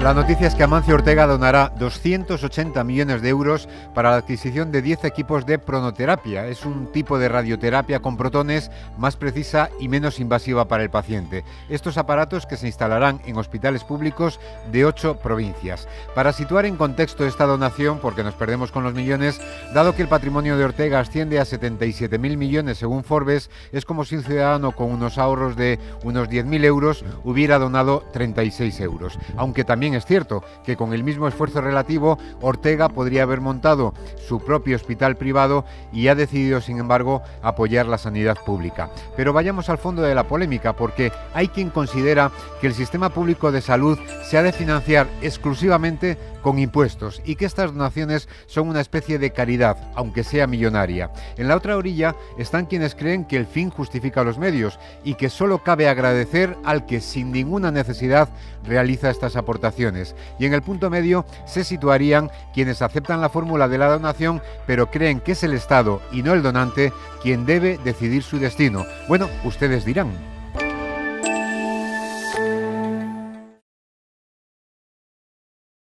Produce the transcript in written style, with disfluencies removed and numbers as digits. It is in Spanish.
La noticia es que Amancio Ortega donará 280 millones de euros para la adquisición de 10 equipos de pronoterapia. Es un tipo de radioterapia con protones más precisa y menos invasiva para el paciente. Estos aparatos que se instalarán en hospitales públicos de 8 provincias. Para situar en contexto esta donación, porque nos perdemos con los millones, dado que el patrimonio de Ortega asciende a 77.000 millones según Forbes, es como si un ciudadano con unos ahorros de unos 10.000 euros hubiera donado 36 euros. Aunque también es cierto que con el mismo esfuerzo relativo, Ortega podría haber montado su propio hospital privado y ha decidido, sin embargo, apoyar la sanidad pública. Pero vayamos al fondo de la polémica, porque hay quien considera que el sistema público de salud se ha de financiar exclusivamente con impuestos y que estas donaciones son una especie de caridad, aunque sea millonaria. En la otra orilla están quienes creen que el fin justifica los medios y que solo cabe agradecer al que sin ninguna necesidad realiza estas aportaciones. Y en el punto medio se situarían quienes aceptan la fórmula de la donación, pero creen que es el Estado y no el donante quien debe decidir su destino. Bueno, ustedes dirán.